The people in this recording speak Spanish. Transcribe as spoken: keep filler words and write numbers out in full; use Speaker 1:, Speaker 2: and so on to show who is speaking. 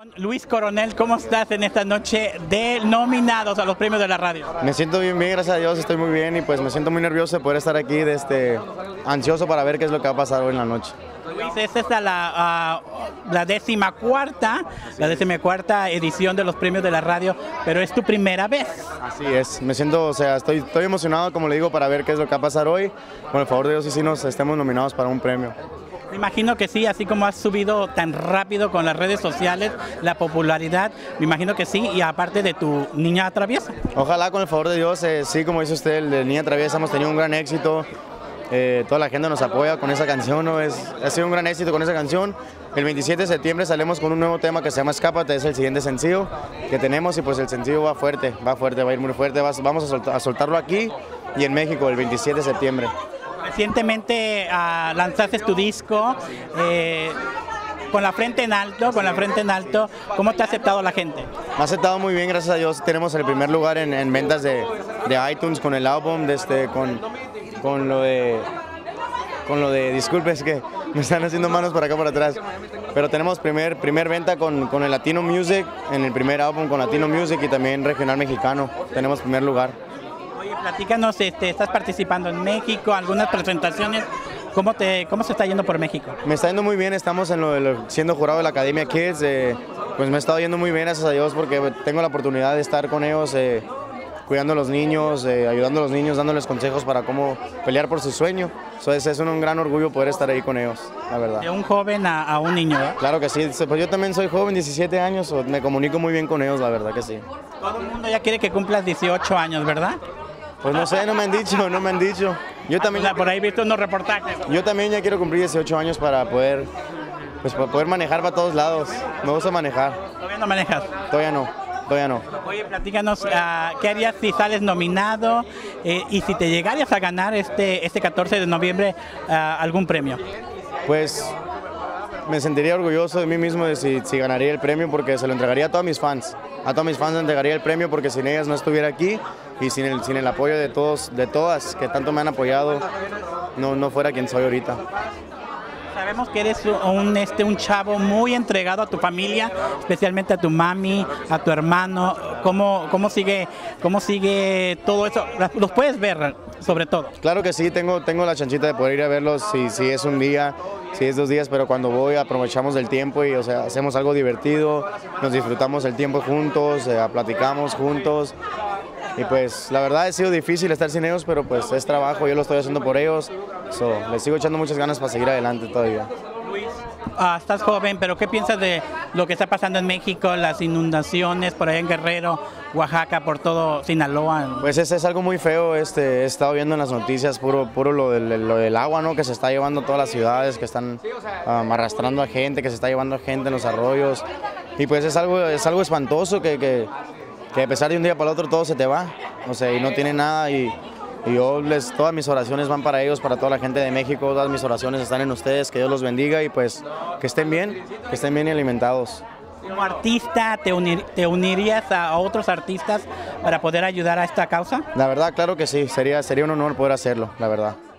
Speaker 1: Luis Coronel, ¿cómo estás en esta noche de nominados a los premios de la radio?
Speaker 2: Me siento bien, bien, gracias a Dios, estoy muy bien y pues me siento muy nervioso de poder estar aquí, de este, ansioso para ver qué es lo que va a pasar hoy en la noche.
Speaker 1: Luis, esta es la, uh, la décima cuarta, la décima cuarta edición de los premios de la radio, pero es tu primera vez.
Speaker 2: Así es, me siento, o sea, estoy, estoy emocionado, como le digo, para ver qué es lo que va a pasar hoy. Con el favor de Dios, y si nos estemos nominados para un premio.
Speaker 1: Me imagino que sí, así como has subido tan rápido con las redes sociales, la popularidad, me imagino que sí, y aparte de tu Niña Traviesa.
Speaker 2: Ojalá, con el favor de Dios, eh, sí, como dice usted, el de Niña Traviesa, hemos tenido un gran éxito. Eh, toda la gente nos apoya con esa canción, ¿no? Es, ha sido un gran éxito con esa canción. El veintisiete de septiembre salimos con un nuevo tema que se llama Escápate, es el siguiente sencillo que tenemos y pues el sencillo va fuerte, va fuerte, va a ir muy fuerte, va, vamos a, soltar, a soltarlo aquí y en México el veintisiete de septiembre.
Speaker 1: Recientemente uh, lanzaste tu disco, eh, con la frente en alto, con la frente en alto, ¿cómo te ha aceptado la gente?
Speaker 2: Me ha aceptado muy bien, gracias a Dios, tenemos el primer lugar en, en ventas de, de iTunes con el álbum, de este, con, con lo de, con lo de, disculpe, es que me están haciendo manos para acá por atrás, pero tenemos primer, primer venta con, con el Latino Music, en el primer álbum con Latino Music y también regional mexicano, tenemos primer lugar.
Speaker 1: Oye, platícanos, este, estás participando en México, algunas presentaciones, ¿cómo, te, ¿cómo se está yendo por México?
Speaker 2: Me está yendo muy bien, estamos en lo, lo, siendo jurado de la Academia Kids, eh, pues me ha estado yendo muy bien, gracias a Dios, porque tengo la oportunidad de estar con ellos, eh, cuidando a los niños, eh, ayudando a los niños, dándoles consejos para cómo pelear por su sueño. So, es, es un, un gran orgullo poder estar ahí con ellos, la verdad.
Speaker 1: De un joven a, a un niño, ¿eh?
Speaker 2: Claro que sí, pues yo también soy joven, diecisiete años, so, me comunico muy bien con ellos, la verdad que sí.
Speaker 1: Todo el mundo ya quiere que cumplas dieciocho años, ¿verdad?
Speaker 2: Pues no sé, no me han dicho, no me han dicho. Yo también,
Speaker 1: o sea, por ahí he visto unos reportajes.
Speaker 2: Yo también ya quiero cumplir dieciocho años para poder, pues, para poder manejar para todos lados. Me gusta manejar.
Speaker 1: ¿Todavía no manejas?
Speaker 2: Todavía no, todavía no.
Speaker 1: Oye, platícanos, uh, ¿qué harías si sales nominado eh, y si te llegarías a ganar este, este catorce de noviembre uh, algún premio?
Speaker 2: Pues me sentiría orgulloso de mí mismo de si, si ganaría el premio, porque se lo entregaría a todos mis fans. A todos mis fans les entregaría el premio porque sin ellas no estuviera aquí y sin el, sin el apoyo de todos, de todas que tanto me han apoyado, no, no fuera quien soy ahorita.
Speaker 1: Sabemos que eres un, este, un chavo muy entregado a tu familia, especialmente a tu mami, a tu hermano. ¿Cómo, cómo, sigue, cómo sigue todo eso? ¿Los puedes ver, sobre todo?
Speaker 2: Claro que sí, tengo, tengo la chanchita de poder ir a verlos si, si es un día, si es dos días, pero cuando voy aprovechamos el tiempo y o sea, hacemos algo divertido, nos disfrutamos el tiempo juntos, eh, platicamos juntos. Y pues la verdad ha sido difícil estar sin ellos, pero pues es trabajo, yo lo estoy haciendo por ellos. So, les sigo echando muchas ganas para seguir adelante todavía.
Speaker 1: Luis, uh, estás joven, pero ¿qué piensas de lo que está pasando en México, las inundaciones por allá en Guerrero, Oaxaca, por todo Sinaloa?
Speaker 2: Pues es, es algo muy feo, este, he estado viendo en las noticias puro, puro lo, del, lo del agua, ¿no? Que se está llevando a todas las ciudades, que están um, arrastrando a gente, que se está llevando a gente en los arroyos. Y pues es algo, es algo espantoso que... que que a pesar de un día para el otro todo se te va, o sea, y no tiene nada y, y yo les, todas mis oraciones van para ellos, para toda la gente de México, todas mis oraciones están en ustedes, que Dios los bendiga y pues que estén bien, que estén bien alimentados.
Speaker 1: Como artista, ¿te, unir, te unirías a otros artistas para poder ayudar a esta causa?
Speaker 2: La verdad, claro que sí, sería, sería un honor poder hacerlo, la verdad.